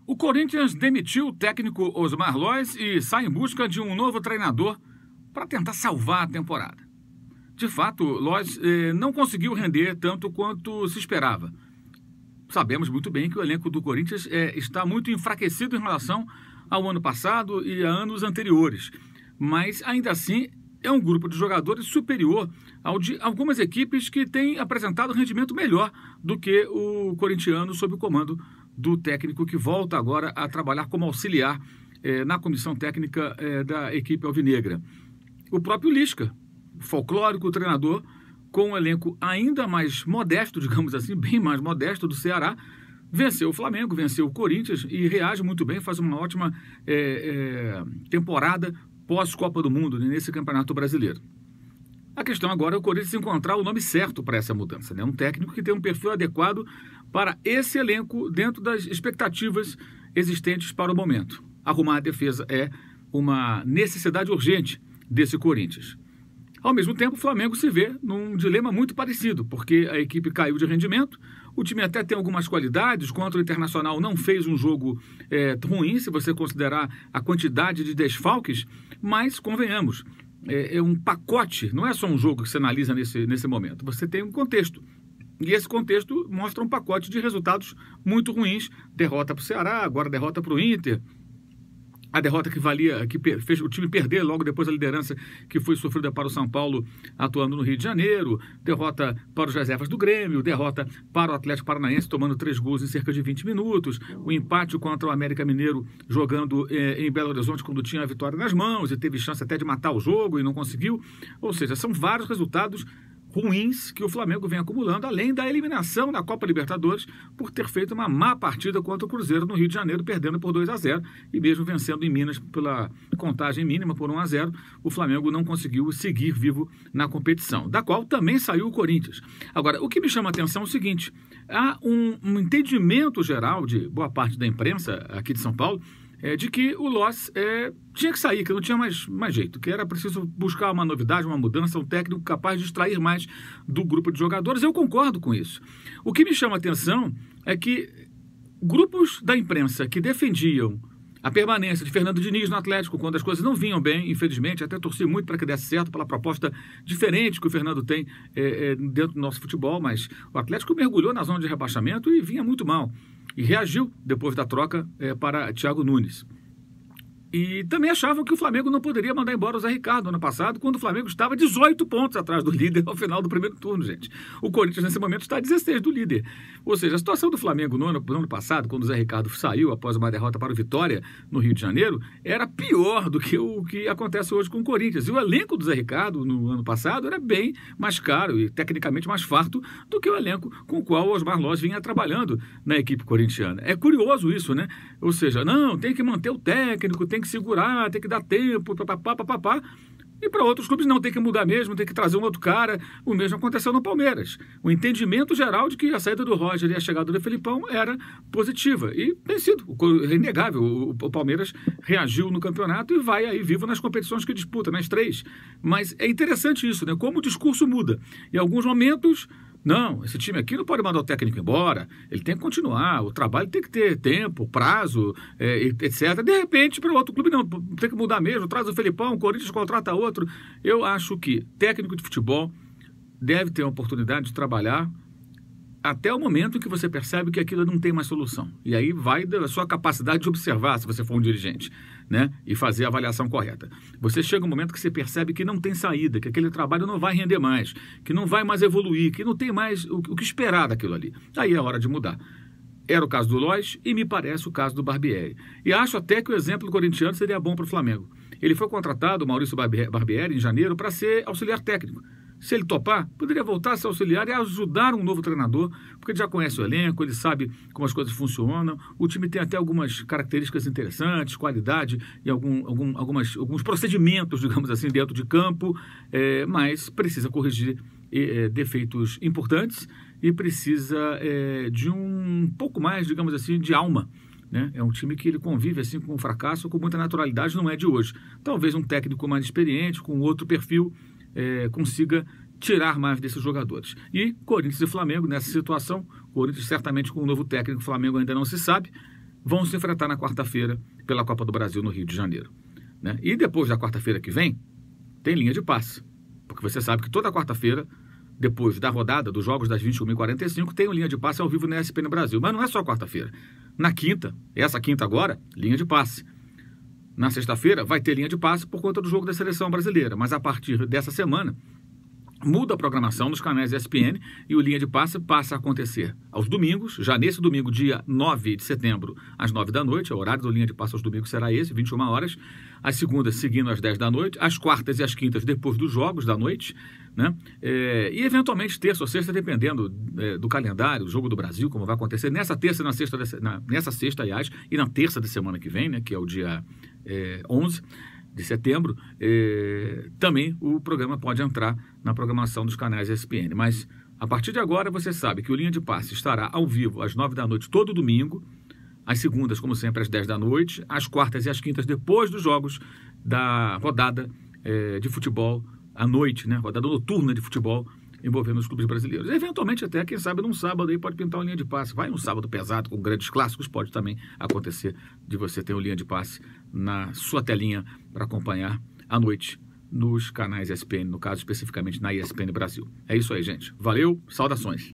O Corinthians demitiu o técnico Osmar Lois e sai em busca de um novo treinador para tentar salvar a temporada. De fato, Lois não conseguiu render tanto quanto se esperava. Sabemos muito bem que o elenco do Corinthians está muito enfraquecido em relação ao ano passado e a anos anteriores. Mas, ainda assim, é um grupo de jogadores superior ao de algumas equipes que têm apresentado rendimento melhor do que o corintiano sob o comando do técnico que volta agora a trabalhar como auxiliar na comissão técnica da equipe alvinegra. O próprio Lisca, folclórico treinador, com um elenco ainda mais modesto, digamos assim, bem mais modesto do Ceará, venceu o Flamengo, venceu o Corinthians e reage muito bem, faz uma ótima temporada pós-Copa do Mundo nesse Campeonato Brasileiro. A questão agora é o Corinthians encontrar o nome certo para essa mudança, né? Um técnico que tem um perfil adequado para esse elenco dentro das expectativas existentes para o momento. Arrumar a defesa é uma necessidade urgente desse Corinthians. Ao mesmo tempo, o Flamengo se vê num dilema muito parecido, porque a equipe caiu de rendimento, o time até tem algumas qualidades, contra o Internacional não fez um jogo ruim, se você considerar a quantidade de desfalques, mas, convenhamos, é um pacote, não é só um jogo que você analisa nesse momento, você tem um contexto. E esse contexto mostra um pacote de resultados muito ruins, derrota para o Ceará, agora derrota para o Inter, a derrota que fez o time perder logo depois a liderança que foi sofrida para o São Paulo atuando no Rio de Janeiro, derrota para os reservas do Grêmio, derrota para o Atlético Paranaense tomando 3 gols em cerca de 20 minutos, o empate contra o América Mineiro jogando em Belo Horizonte quando tinha a vitória nas mãos e teve chance até de matar o jogo e não conseguiu. Ou seja, são vários resultados ruins que o Flamengo vem acumulando, além da eliminação da Copa Libertadores por ter feito uma má partida contra o Cruzeiro no Rio de Janeiro, perdendo por 2-0 e mesmo vencendo em Minas pela contagem mínima por 1-0, o Flamengo não conseguiu seguir vivo na competição, da qual também saiu o Corinthians. Agora, o que me chama a atenção é o seguinte, há um entendimento geral de boa parte da imprensa aqui de São Paulo de que o Lois tinha que sair, que não tinha mais jeito, que era preciso buscar uma novidade, uma mudança, um técnico capaz de extrair mais do grupo de jogadores. Eu concordo com isso. O que me chama a atenção é que grupos da imprensa que defendiam a permanência de Fernando Diniz no Atlético, quando as coisas não vinham bem, infelizmente, até torci muito para que desse certo pela proposta diferente que o Fernando tem dentro do nosso futebol, mas o Atlético mergulhou na zona de rebaixamento e vinha muito mal. E reagiu depois da troca para Thiago Nunes. E também achavam que o Flamengo não poderia mandar embora o Zé Ricardo ano passado, quando o Flamengo estava 18 pontos atrás do líder ao final do primeiro turno, gente. O Corinthians, nesse momento, está a 16 do líder. Ou seja, a situação do Flamengo no ano passado, quando o Zé Ricardo saiu após uma derrota para o Vitória no Rio de Janeiro, era pior do que o que acontece hoje com o Corinthians. E o elenco do Zé Ricardo no ano passado era bem mais caro e tecnicamente mais farto do que o elenco com o qual o Osmar Lois vinha trabalhando na equipe corintiana. É curioso isso, né? Ou seja, não, tem que manter o técnico, tem que segurar, tem que dar tempo, papapá. E para outros clubes não, tem que mudar mesmo, tem que trazer um outro cara. O mesmo aconteceu no Palmeiras. O entendimento geral de que a saída do Roger e a chegada do Felipão era positiva. E tem sido, é inegável. O Palmeiras reagiu no campeonato e vai aí vivo nas competições que disputa, nas 3. Mas é interessante isso, né? Como o discurso muda. Em alguns momentos, não, esse time aqui não pode mandar o técnico embora, ele tem que continuar, o trabalho tem que ter tempo, prazo, etc. De repente, para o outro clube, não, tem que mudar mesmo, traz o Felipão, o Corinthians contrata outro. Eu acho que técnico de futebol deve ter a oportunidade de trabalhar até o momento em que você percebe que aquilo não tem mais solução. E aí vai da sua capacidade de observar, se você for um dirigente, né? E fazer a avaliação correta. Você chega um momento que você percebe que não tem saída, que aquele trabalho não vai render mais, que não vai mais evoluir, que não tem mais o que esperar daquilo ali. Aí é hora de mudar. Era o caso do Lois e me parece o caso do Barbieri. E acho até que o exemplo corintiano seria bom para o Flamengo. Ele foi contratado, o Maurício Barbieri, em janeiro, para ser auxiliar técnico. Se ele topar, poderia voltar a ser auxiliar e ajudar um novo treinador, porque ele já conhece o elenco, ele sabe como as coisas funcionam, o time tem até algumas características interessantes, qualidade e alguns procedimentos, digamos assim, dentro de campo, mas precisa corrigir defeitos importantes e precisa de um pouco mais, digamos assim, de alma. Né? É um time que ele convive assim, com o fracasso com muita naturalidade, não é de hoje. Talvez um técnico mais experiente, com outro perfil, consiga tirar mais desses jogadores. E Corinthians e Flamengo nessa situação, Corinthians certamente com um novo técnico, Flamengo ainda não se sabe, vão se enfrentar na quarta-feira pela Copa do Brasil no Rio de Janeiro, né? E depois da quarta-feira que vem, tem linha de passe. Porque você sabe que toda quarta-feira, depois da rodada dos jogos das 21h45, tem uma linha de passe ao vivo na ESPN Brasil. Mas não é só quarta-feira. Na quinta, essa quinta agora, linha de passe. Na sexta-feira vai ter linha de passe por conta do jogo da seleção brasileira. Mas a partir dessa semana, muda a programação nos canais ESPN e o linha de passe passa a acontecer aos domingos, já nesse domingo, dia 9 de setembro, às 9 da noite. O horário do linha de passe aos domingos será esse, 21 horas. As segundas seguindo às 10 da noite, as quartas e as quintas depois dos jogos da noite, né? E eventualmente terça ou sexta, dependendo do calendário, o jogo do Brasil, como vai acontecer nessa terça, nessa sexta, aliás, e na terça da semana que vem, né? Que é o dia 11 de setembro, também o programa pode entrar na programação dos canais ESPN. Mas, a partir de agora, você sabe que o Linha de Passe estará ao vivo às 9 da noite todo domingo, às segundas, como sempre, às 10 da noite, às quartas e às quintas, depois dos jogos da rodada de futebol à noite, né? Rodada noturna de futebol envolvendo os clubes brasileiros. E, eventualmente, até, quem sabe, num sábado aí pode pintar uma linha de passe. Vai num sábado pesado, com grandes clássicos, pode também acontecer de você ter uma linha de passe na sua telinha para acompanhar à noite nos canais ESPN, no caso, especificamente na ESPN Brasil. É isso aí, gente. Valeu, saudações.